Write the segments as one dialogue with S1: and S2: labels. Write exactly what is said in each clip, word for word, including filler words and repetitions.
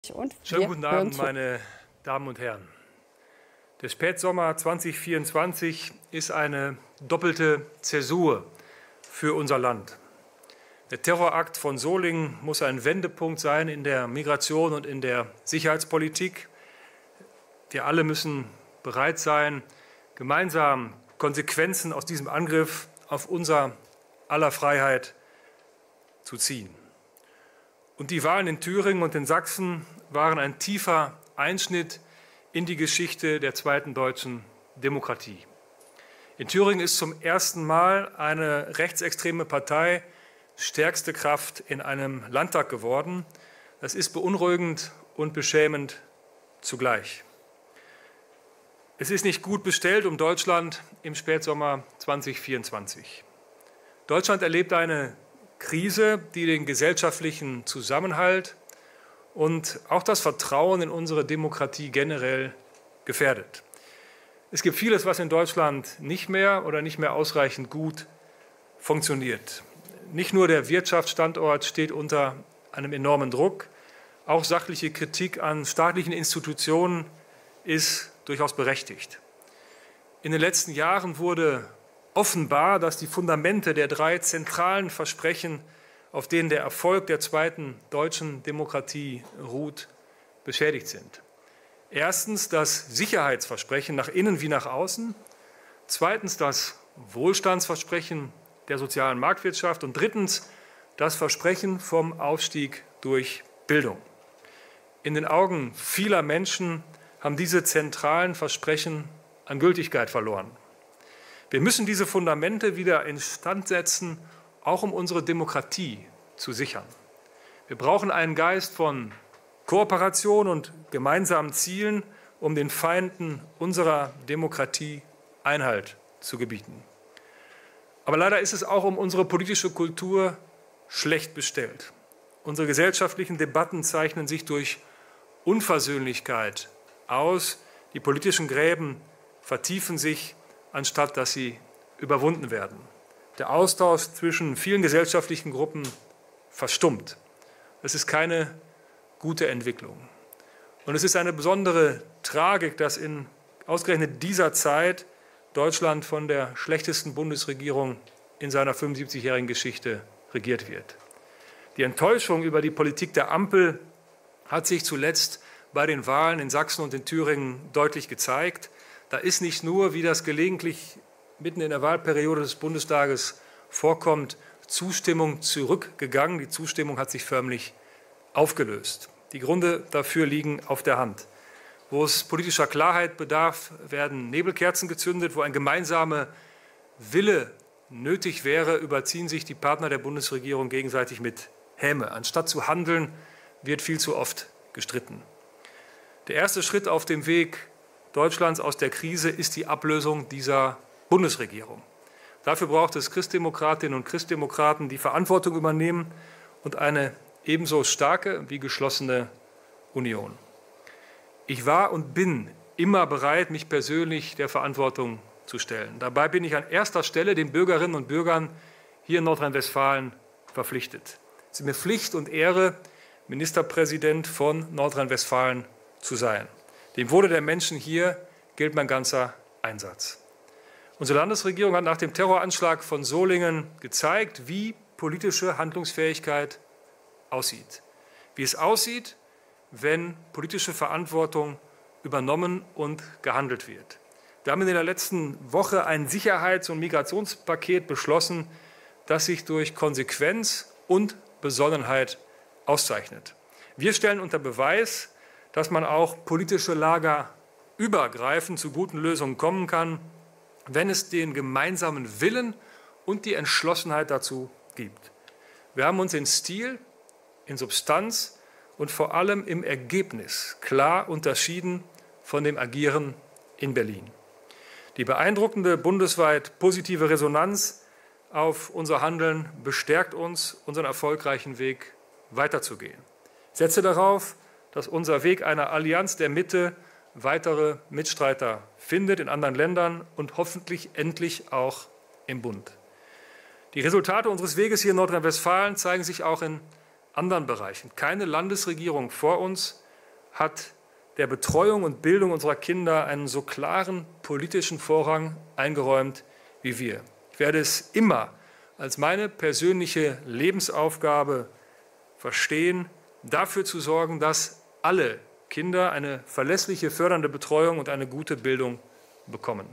S1: Und
S2: Schönen guten Abend, meine Damen und Herren. Der Spätsommer zweitausendvierundzwanzig ist eine doppelte Zäsur für unser Land. Der Terrorakt von Solingen muss ein Wendepunkt sein in der Migration und in der Sicherheitspolitik. Wir alle müssen bereit sein, gemeinsam Konsequenzen aus diesem Angriff auf unser aller Freiheit zu ziehen. Und die Wahlen in Thüringen und in Sachsen waren ein tiefer Einschnitt in die Geschichte der zweiten deutschen Demokratie. In Thüringen ist zum ersten Mal eine rechtsextreme Partei stärkste Kraft in einem Landtag geworden. Das ist beunruhigend und beschämend zugleich. Es ist nicht gut bestellt um Deutschland im Spätsommer zweitausendvierundzwanzig. Deutschland erlebt eine Krise, die den gesellschaftlichen Zusammenhalt und auch das Vertrauen in unsere Demokratie generell gefährdet. Es gibt vieles, was in Deutschland nicht mehr oder nicht mehr ausreichend gut funktioniert. Nicht nur der Wirtschaftsstandort steht unter einem enormen Druck, auch sachliche Kritik an staatlichen Institutionen ist durchaus berechtigt. In den letzten Jahren wurde offenbar, dass die Fundamente der drei zentralen Versprechen, auf denen der Erfolg der zweiten deutschen Demokratie ruht, beschädigt sind. Erstens das Sicherheitsversprechen nach innen wie nach außen, zweitens das Wohlstandsversprechen der sozialen Marktwirtschaft und drittens das Versprechen vom Aufstieg durch Bildung. In den Augen vieler Menschen haben diese zentralen Versprechen an Gültigkeit verloren. Wir müssen diese Fundamente wieder instand setzen, auch um unsere Demokratie zu sichern. Wir brauchen einen Geist von Kooperation und gemeinsamen Zielen, um den Feinden unserer Demokratie Einhalt zu gebieten. Aber leider ist es auch um unsere politische Kultur schlecht bestellt. Unsere gesellschaftlichen Debatten zeichnen sich durch Unversöhnlichkeit aus. Die politischen Gräben vertiefen sich, anstatt dass sie überwunden werden. Der Austausch zwischen vielen gesellschaftlichen Gruppen verstummt. Das ist keine gute Entwicklung. Und es ist eine besondere Tragik, dass in ausgerechnet dieser Zeit Deutschland von der schlechtesten Bundesregierung in seiner fünfundsiebzigjährigen Geschichte regiert wird. Die Enttäuschung über die Politik der Ampel hat sich zuletzt bei den Wahlen in Sachsen und in Thüringen deutlich gezeigt. Da ist nicht nur, wie das gelegentlich mitten in der Wahlperiode des Bundestages vorkommt, Zustimmung zurückgegangen. Die Zustimmung hat sich förmlich aufgelöst. Die Gründe dafür liegen auf der Hand. Wo es politischer Klarheit bedarf, werden Nebelkerzen gezündet. Wo ein gemeinsamer Wille nötig wäre, überziehen sich die Partner der Bundesregierung gegenseitig mit Häme. Anstatt zu handeln, wird viel zu oft gestritten. Der erste Schritt auf dem Weg Deutschlands aus der Krise ist die Ablösung dieser Bundesregierung. Dafür braucht es Christdemokratinnen und Christdemokraten, die Verantwortung übernehmen und eine ebenso starke wie geschlossene Union. Ich war und bin immer bereit, mich persönlich der Verantwortung zu stellen. Dabei bin ich an erster Stelle den Bürgerinnen und Bürgern hier in Nordrhein-Westfalen verpflichtet. Es ist mir Pflicht und Ehre, Ministerpräsident von Nordrhein-Westfalen zu sein. Dem Wohle der Menschen hier gilt mein ganzer Einsatz. Unsere Landesregierung hat nach dem Terroranschlag von Solingen gezeigt, wie politische Handlungsfähigkeit aussieht. Wie es aussieht, wenn politische Verantwortung übernommen und gehandelt wird. Wir haben in der letzten Woche ein Sicherheits- und Migrationspaket beschlossen, das sich durch Konsequenz und Besonnenheit auszeichnet. Wir stellen unter Beweis, dass man auch politische Lager übergreifend zu guten Lösungen kommen kann, wenn es den gemeinsamen Willen und die Entschlossenheit dazu gibt. Wir haben uns in Stil, in Substanz und vor allem im Ergebnis klar unterschieden von dem Agieren in Berlin. Die beeindruckende bundesweit positive Resonanz auf unser Handeln bestärkt uns, unseren erfolgreichen Weg weiterzugehen. Ich setze darauf, dass unser Weg einer Allianz der Mitte weitere Mitstreiter findet in anderen Ländern und hoffentlich endlich auch im Bund. Die Resultate unseres Weges hier in Nordrhein-Westfalen zeigen sich auch in anderen Bereichen. Keine Landesregierung vor uns hat der Betreuung und Bildung unserer Kinder einen so klaren politischen Vorrang eingeräumt wie wir. Ich werde es immer als meine persönliche Lebensaufgabe verstehen, dafür zu sorgen, dass alle Kinder eine verlässliche, fördernde Betreuung und eine gute Bildung bekommen.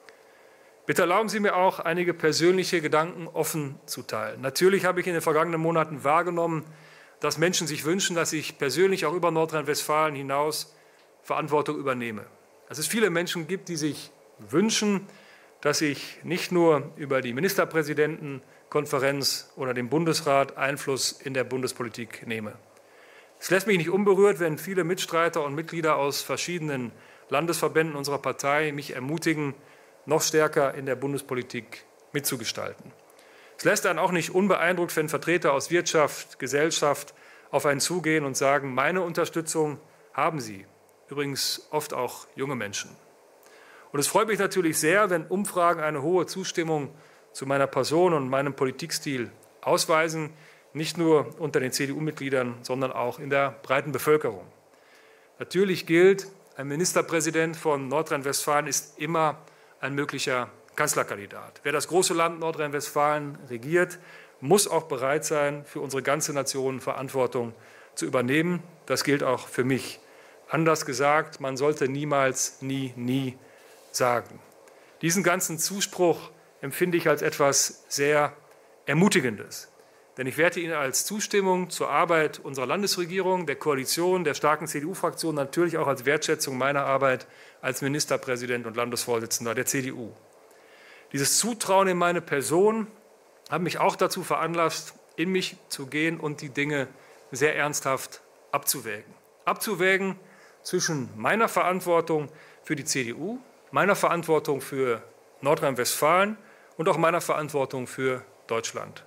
S2: Bitte erlauben Sie mir auch, einige persönliche Gedanken offen zu teilen. Natürlich habe ich in den vergangenen Monaten wahrgenommen, dass Menschen sich wünschen, dass ich persönlich auch über Nordrhein-Westfalen hinaus Verantwortung übernehme. Dass es viele Menschen gibt, die sich wünschen, dass ich nicht nur über die Ministerpräsidentenkonferenz oder den Bundesrat Einfluss in der Bundespolitik nehme. Es lässt mich nicht unberührt, wenn viele Mitstreiter und Mitglieder aus verschiedenen Landesverbänden unserer Partei mich ermutigen, noch stärker in der Bundespolitik mitzugestalten. Es lässt einen auch nicht unbeeindruckt, wenn Vertreter aus Wirtschaft, Gesellschaft auf einen zugehen und sagen, meine Unterstützung haben Sie. Übrigens oft auch junge Menschen. Und es freut mich natürlich sehr, wenn Umfragen eine hohe Zustimmung zu meiner Person und meinem Politikstil ausweisen, nicht nur unter den C D U-Mitgliedern, sondern auch in der breiten Bevölkerung. Natürlich gilt, ein Ministerpräsident von Nordrhein-Westfalen ist immer ein möglicher Kanzlerkandidat. Wer das große Land Nordrhein-Westfalen regiert, muss auch bereit sein, für unsere ganze Nation Verantwortung zu übernehmen. Das gilt auch für mich. Anders gesagt, man sollte niemals, nie, nie sagen. Diesen ganzen Zuspruch empfinde ich als etwas sehr Ermutigendes. Denn ich werte ihn als Zustimmung zur Arbeit unserer Landesregierung, der Koalition, der starken C D U-Fraktion, natürlich auch als Wertschätzung meiner Arbeit als Ministerpräsident und Landesvorsitzender der C D U. Dieses Zutrauen in meine Person hat mich auch dazu veranlasst, in mich zu gehen und die Dinge sehr ernsthaft abzuwägen. Abzuwägen zwischen meiner Verantwortung für die C D U, meiner Verantwortung für Nordrhein-Westfalen und auch meiner Verantwortung für Deutschland.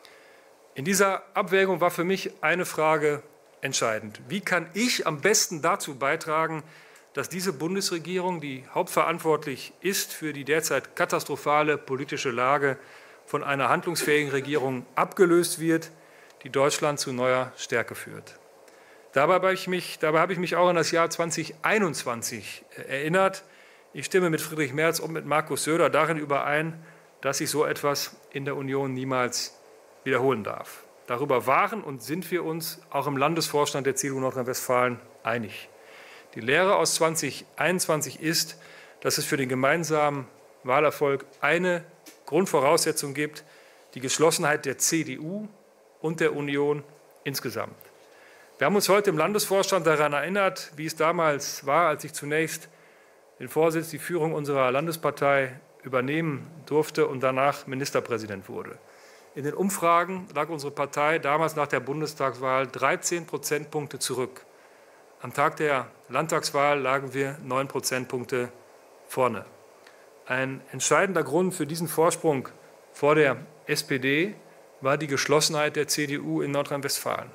S2: In dieser Abwägung war für mich eine Frage entscheidend. Wie kann ich am besten dazu beitragen, dass diese Bundesregierung, die hauptverantwortlich ist für die derzeit katastrophale politische Lage, von einer handlungsfähigen Regierung abgelöst wird, die Deutschland zu neuer Stärke führt? Dabei habe ich mich, dabei habe ich mich auch an das Jahr zweitausendeinundzwanzig erinnert. Ich stimme mit Friedrich Merz und mit Markus Söder darin überein, dass sich so etwas in der Union niemals wiederholen darf. Darüber waren und sind wir uns auch im Landesvorstand der C D U Nordrhein-Westfalen einig. Die Lehre aus zweitausendeinundzwanzig ist, dass es für den gemeinsamen Wahlerfolg eine Grundvoraussetzung gibt, die Geschlossenheit der C D U und der Union insgesamt. Wir haben uns heute im Landesvorstand daran erinnert, wie es damals war, als ich zunächst den Vorsitz, die Führung unserer Landespartei übernehmen durfte und danach Ministerpräsident wurde. In den Umfragen lag unsere Partei damals nach der Bundestagswahl dreizehn Prozentpunkte zurück. Am Tag der Landtagswahl lagen wir neun Prozentpunkte vorne. Ein entscheidender Grund für diesen Vorsprung vor der S P D war die Geschlossenheit der C D U in Nordrhein-Westfalen.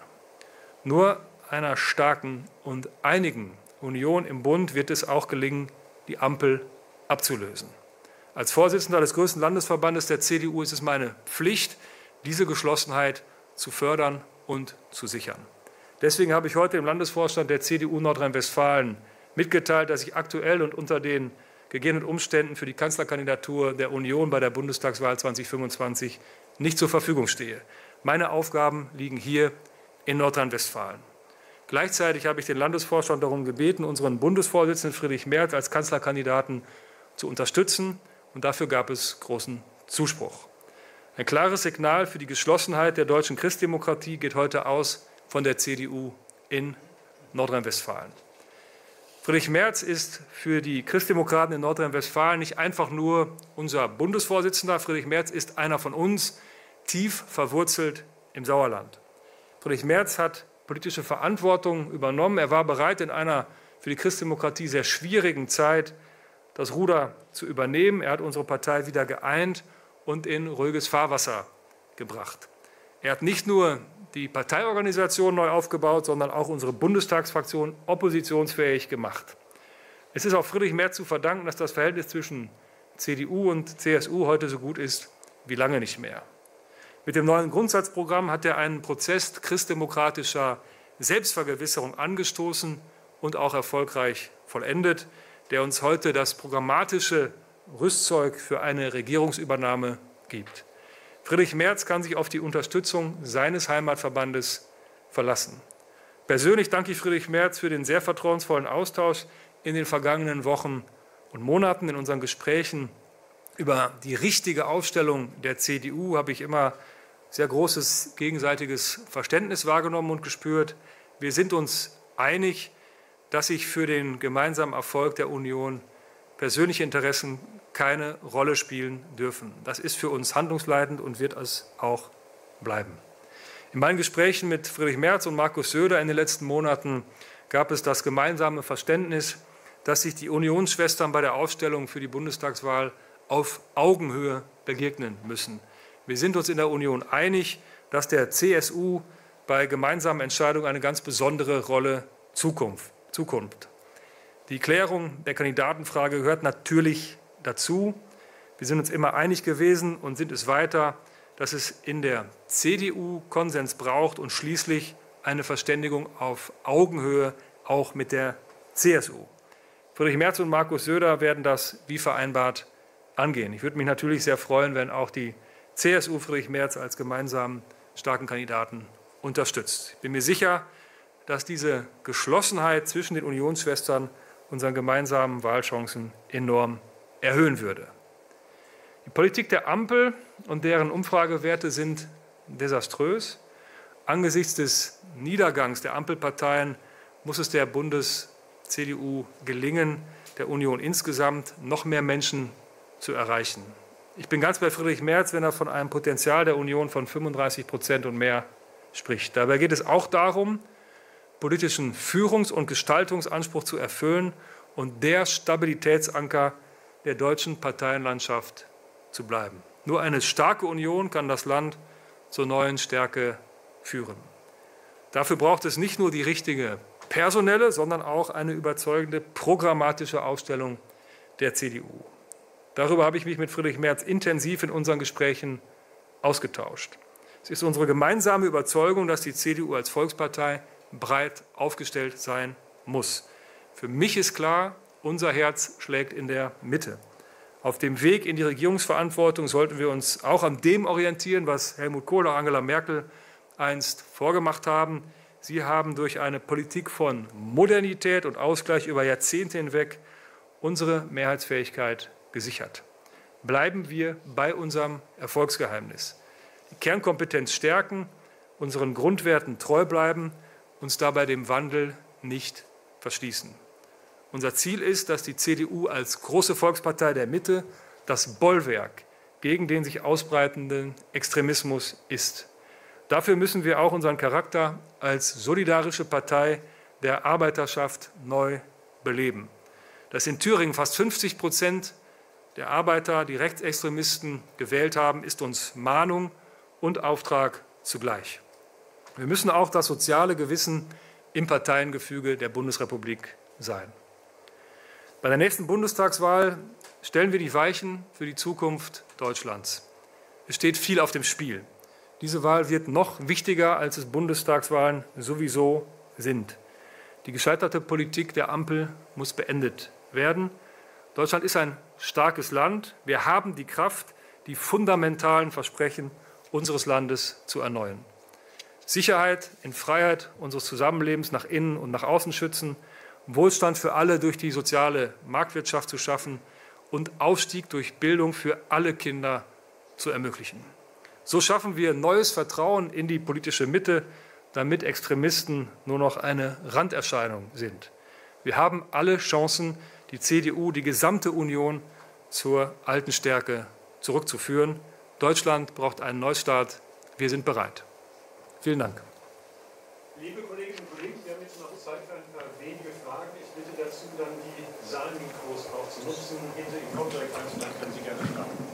S2: Nur einer starken und einigen Union im Bund wird es auch gelingen, die Ampel abzulösen. Als Vorsitzender des größten Landesverbandes der C D U ist es meine Pflicht, diese Geschlossenheit zu fördern und zu sichern. Deswegen habe ich heute im Landesvorstand der C D U Nordrhein-Westfalen mitgeteilt, dass ich aktuell und unter den gegebenen Umständen für die Kanzlerkandidatur der Union bei der Bundestagswahl zweitausendfünfundzwanzig nicht zur Verfügung stehe. Meine Aufgaben liegen hier in Nordrhein-Westfalen. Gleichzeitig habe ich den Landesvorstand darum gebeten, unseren Bundesvorsitzenden Friedrich Merz als Kanzlerkandidaten zu unterstützen. Und dafür gab es großen Zuspruch. Ein klares Signal für die Geschlossenheit der deutschen Christdemokratie geht heute aus von der C D U in Nordrhein-Westfalen. Friedrich Merz ist für die Christdemokraten in Nordrhein-Westfalen nicht einfach nur unser Bundesvorsitzender. Friedrich Merz ist einer von uns, tief verwurzelt im Sauerland. Friedrich Merz hat politische Verantwortung übernommen. Er war bereit, in einer für die Christdemokratie sehr schwierigen Zeit das Ruder zu übernehmen. Er hat unsere Partei wieder geeint und in ruhiges Fahrwasser gebracht. Er hat nicht nur die Parteiorganisation neu aufgebaut, sondern auch unsere Bundestagsfraktion oppositionsfähig gemacht. Es ist auch Friedrich Merz zu verdanken, dass das Verhältnis zwischen C D U und C S U heute so gut ist wie lange nicht mehr. Mit dem neuen Grundsatzprogramm hat er einen Prozess christdemokratischer Selbstvergewisserung angestoßen und auch erfolgreich vollendet, der uns heute das programmatische Rüstzeug für eine Regierungsübernahme gibt. Friedrich Merz kann sich auf die Unterstützung seines Heimatverbandes verlassen. Persönlich danke ich Friedrich Merz für den sehr vertrauensvollen Austausch in den vergangenen Wochen und Monaten. In unseren Gesprächen über die richtige Aufstellung der C D U habe ich immer sehr großes gegenseitiges Verständnis wahrgenommen und gespürt. Wir sind uns einig, dass sich für den gemeinsamen Erfolg der Union persönliche Interessen keine Rolle spielen dürfen. Das ist für uns handlungsleitend und wird es auch bleiben. In meinen Gesprächen mit Friedrich Merz und Markus Söder in den letzten Monaten gab es das gemeinsame Verständnis, dass sich die Unionsschwestern bei der Aufstellung für die Bundestagswahl auf Augenhöhe begegnen müssen. Wir sind uns in der Union einig, dass der C S U bei gemeinsamen Entscheidungen eine ganz besondere Rolle Zukunft, Zukunft. Die Klärung der Kandidatenfrage gehört natürlich dazu. Wir sind uns immer einig gewesen und sind es weiter, dass es in der C D U Konsens braucht und schließlich eine Verständigung auf Augenhöhe auch mit der C S U. Friedrich Merz und Markus Söder werden das wie vereinbart angehen. Ich würde mich natürlich sehr freuen, wenn auch die C S U Friedrich Merz als gemeinsamen starken Kandidaten unterstützt. Ich bin mir sicher, dass diese Geschlossenheit zwischen den Unionsschwestern unseren gemeinsamen Wahlchancen enorm erhöhen würde. Die Politik der Ampel und deren Umfragewerte sind desaströs. Angesichts des Niedergangs der Ampelparteien muss es der Bundes-C D U gelingen, der Union insgesamt noch mehr Menschen zu erreichen. Ich bin ganz bei Friedrich Merz, wenn er von einem Potenzial der Union von fünfunddreißig Prozent und mehr spricht. Dabei geht es auch darum, politischen Führungs- und Gestaltungsanspruch zu erfüllen und der Stabilitätsanker der deutschen Parteienlandschaft zu bleiben. Nur eine starke Union kann das Land zur neuen Stärke führen. Dafür braucht es nicht nur die richtige personelle, sondern auch eine überzeugende programmatische Aufstellung der C D U. Darüber habe ich mich mit Friedrich Merz intensiv in unseren Gesprächen ausgetauscht. Es ist unsere gemeinsame Überzeugung, dass die C D U als Volkspartei breit aufgestellt sein muss. Für mich ist klar, unser Herz schlägt in der Mitte. Auf dem Weg in die Regierungsverantwortung sollten wir uns auch an dem orientieren, was Helmut Kohl und Angela Merkel einst vorgemacht haben. Sie haben durch eine Politik von Modernität und Ausgleich über Jahrzehnte hinweg unsere Mehrheitsfähigkeit gesichert. Bleiben wir bei unserem Erfolgsgeheimnis. Die Kernkompetenz stärken, unseren Grundwerten treu bleiben, uns dabei dem Wandel nicht verschließen. Unser Ziel ist, dass die C D U als große Volkspartei der Mitte das Bollwerk gegen den sich ausbreitenden Extremismus ist. Dafür müssen wir auch unseren Charakter als solidarische Partei der Arbeiterschaft neu beleben. Dass in Thüringen fast fünfzig Prozent der Arbeiter die Rechtsextremisten gewählt haben, ist uns Mahnung und Auftrag zugleich. Wir müssen auch das soziale Gewissen im Parteiengefüge der Bundesrepublik sein. Bei der nächsten Bundestagswahl stellen wir die Weichen für die Zukunft Deutschlands. Es steht viel auf dem Spiel. Diese Wahl wird noch wichtiger, als es Bundestagswahlen sowieso sind. Die gescheiterte Politik der Ampel muss beendet werden. Deutschland ist ein starkes Land. Wir haben die Kraft, die fundamentalen Versprechen unseres Landes zu erneuern. Sicherheit in Freiheit unseres Zusammenlebens nach innen und nach außen schützen, Wohlstand für alle durch die soziale Marktwirtschaft zu schaffen und Aufstieg durch Bildung für alle Kinder zu ermöglichen. So schaffen wir neues Vertrauen in die politische Mitte, damit Extremisten nur noch eine Randerscheinung sind. Wir haben alle Chancen, die C D U, die gesamte Union zur alten Stärke zurückzuführen. Deutschland braucht einen Neustart. Wir sind bereit. Vielen Dank.
S1: Liebe Kolleginnen und Kollegen, wir haben jetzt noch Zeit für ein paar wenige Fragen. Ich bitte dazu, dann die Saalmikros auch zu nutzen. Hinter Ihnen kommt direkt eins und dann können Sie gerne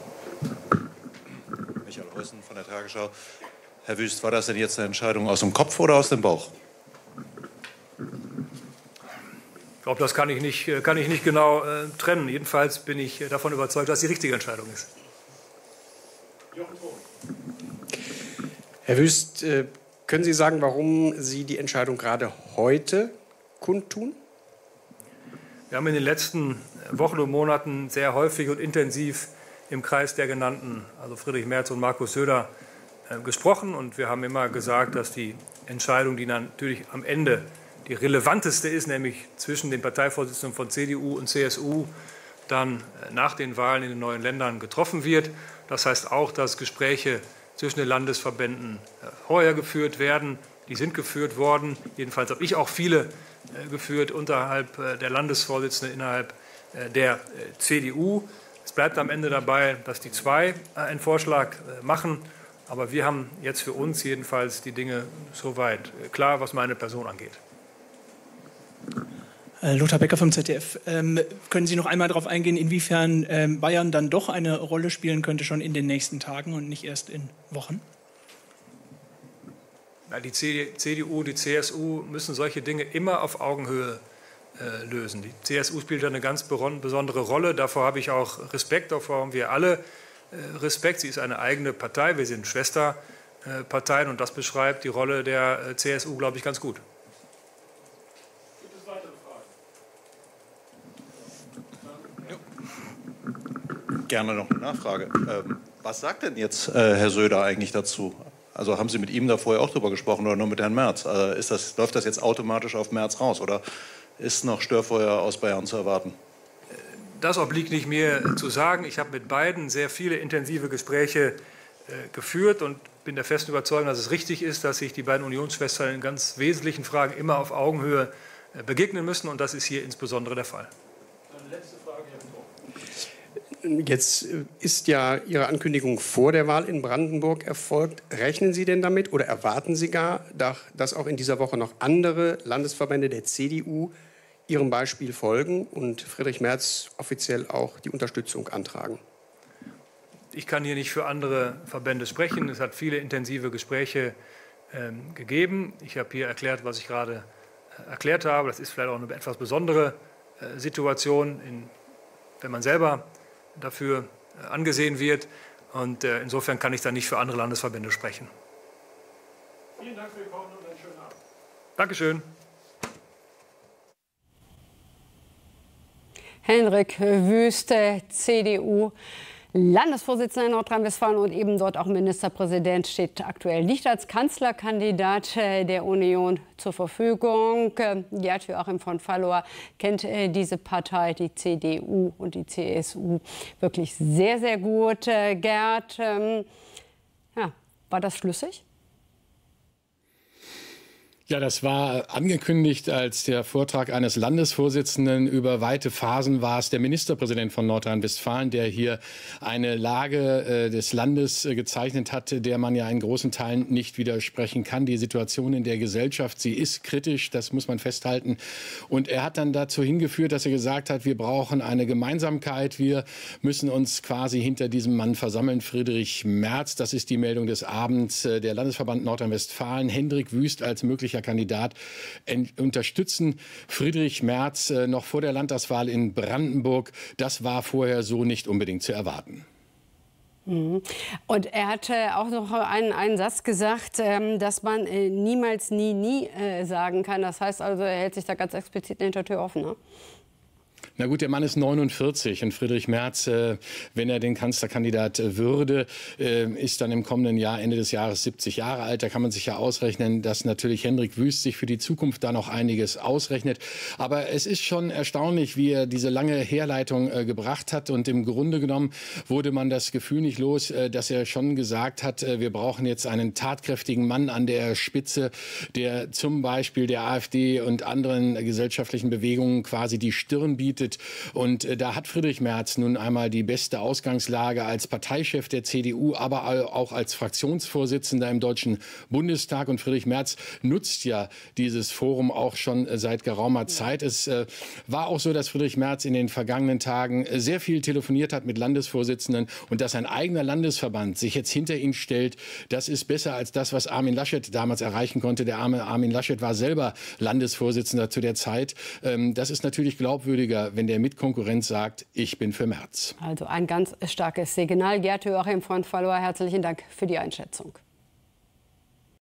S1: starten.
S3: Michael Heusen von der Tagesschau. Herr Wüst, war das denn jetzt eine Entscheidung aus dem Kopf oder aus dem Bauch?
S2: Ich glaube, das kann ich nicht, kann ich nicht genau äh, trennen. Jedenfalls bin ich davon überzeugt, dass die richtige Entscheidung ist.
S4: Herr Wüst, äh, können Sie sagen, warum Sie die Entscheidung gerade heute kundtun?
S2: Wir haben in den letzten Wochen und Monaten sehr häufig und intensiv im Kreis der Genannten, also Friedrich Merz und Markus Söder, äh, gesprochen. Und wir haben immer gesagt, dass die Entscheidung, die natürlich am Ende die relevanteste ist, nämlich zwischen den Parteivorsitzenden von C D U und C S U, dann nach den Wahlen in den neuen Ländern getroffen wird. Das heißt auch, dass Gespräche zwischen den Landesverbänden vorher geführt werden. Die sind geführt worden. Jedenfalls habe ich auch viele geführt unterhalb der Landesvorsitzenden innerhalb der C D U. Es bleibt am Ende dabei, dass die zwei einen Vorschlag machen. Aber wir haben jetzt für uns jedenfalls die Dinge soweit klar, was meine Person angeht.
S4: Lothar Becker vom Z D F. Ähm, können Sie noch einmal darauf eingehen, inwiefern ähm, Bayern dann doch eine Rolle spielen könnte, schon in den nächsten Tagen und nicht erst in Wochen?
S2: Na, die C D U, die C S U müssen solche Dinge immer auf Augenhöhe äh, lösen. Die C S U spielt eine ganz besondere Rolle. Davor habe ich auch Respekt, davor haben wir alle äh, Respekt. Sie ist eine eigene Partei, wir sind Schwesterparteien äh, und das beschreibt die Rolle der äh, C S U, glaube ich, ganz gut.
S3: Gerne noch eine Nachfrage. Ähm, was sagt denn jetzt äh, Herr Söder eigentlich dazu? Also haben Sie mit ihm da vorher auch drüber gesprochen oder nur mit Herrn Merz? Äh, ist das, läuft das jetzt automatisch auf Merz raus oder ist noch Störfeuer aus Bayern zu erwarten?
S2: Das obliegt nicht mir zu sagen. Ich habe mit beiden sehr viele intensive Gespräche äh, geführt und bin der festen Überzeugung, dass es richtig ist, dass sich die beiden Unionsschwestern in ganz wesentlichen Fragen immer auf Augenhöhe äh, begegnen müssen. Und das ist hier insbesondere der Fall.
S1: Eine letzte Frage, Herr Thor.
S5: Jetzt ist ja Ihre Ankündigung vor der Wahl in Brandenburg erfolgt. Rechnen Sie denn damit oder erwarten Sie gar, dass auch in dieser Woche noch andere Landesverbände der C D U Ihrem Beispiel folgen und Friedrich Merz offiziell auch die Unterstützung antragen?
S2: Ich kann hier nicht für andere Verbände sprechen. Es hat viele intensive Gespräche ähm, gegeben. Ich habe hier erklärt, was ich gerade äh, erklärt habe. Das ist vielleicht auch eine etwas besondere äh, Situation, in, wenn man selber dafür angesehen wird. Und äh, insofern kann ich da nicht für andere Landesverbände sprechen.
S1: Vielen Dank für Ihr Kommen und einen schönen Abend.
S2: Dankeschön.
S6: Hendrik Wüst, C D U, Landesvorsitzender in Nordrhein-Westfalen und eben dort auch Ministerpräsident, steht aktuell nicht als Kanzlerkandidat der Union zur Verfügung. Gerd Joachim von Fallowa kennt diese Partei, die C D U und die C S U, wirklich sehr, sehr gut. Gerd, ja, war das schlüssig?
S7: Ja, das war angekündigt als der Vortrag eines Landesvorsitzenden. Über weite Phasen war es der Ministerpräsident von Nordrhein-Westfalen, der hier eine Lage äh, des Landes äh, gezeichnet hat, der man ja in großen Teilen nicht widersprechen kann. Die Situation in der Gesellschaft, sie ist kritisch, das muss man festhalten. Und er hat dann dazu hingeführt, dass er gesagt hat, wir brauchen eine Gemeinsamkeit, wir müssen uns quasi hinter diesem Mann versammeln. Friedrich Merz, das ist die Meldung des Abends, äh, der Landesverband Nordrhein-Westfalen, Hendrik Wüst als möglicher Kandidat unterstützen Friedrich Merz äh, noch vor der Landtagswahl in Brandenburg. Das war vorher so nicht unbedingt zu erwarten.
S6: Mhm. Und er hatte auch noch einen, einen Satz gesagt, ähm, dass man äh, niemals, nie, nie äh, sagen kann. Das heißt also, er hält sich da ganz explizit eine Hintertür offen, ne?
S7: Na gut, der Mann ist neunundvierzig und Friedrich Merz, äh, wenn er den Kanzlerkandidat äh, würde, äh, ist dann im kommenden Jahr, Ende des Jahres, siebzig Jahre alt. Da kann man sich ja ausrechnen, dass natürlich Hendrik Wüst sich für die Zukunft da noch einiges ausrechnet. Aber es ist schon erstaunlich, wie er diese lange Herleitung äh, gebracht hat. Und im Grunde genommen wurde man das Gefühl nicht los, äh, dass er schon gesagt hat, äh, wir brauchen jetzt einen tatkräftigen Mann an der Spitze, der zum Beispiel der AfD und anderen äh, gesellschaftlichen Bewegungen quasi die Stirn bietet. Und äh, da hat Friedrich Merz nun einmal die beste Ausgangslage als Parteichef der C D U, aber auch als Fraktionsvorsitzender im Deutschen Bundestag. Und Friedrich Merz nutzt ja dieses Forum auch schon äh, seit geraumer Zeit. Es äh, war auch so, dass Friedrich Merz in den vergangenen Tagen äh, sehr viel telefoniert hat mit Landesvorsitzenden. Und dass ein eigener Landesverband sich jetzt hinter ihn stellt, das ist besser als das, was Armin Laschet damals erreichen konnte. Der arme Armin Laschet war selber Landesvorsitzender zu der Zeit. Ähm, das ist natürlich glaubwürdiger, wenn der Mitkonkurrent sagt, ich bin für Merz.
S6: Also ein ganz starkes Signal. Gerd Joachim von Fallowa, herzlichen Dank für die Einschätzung.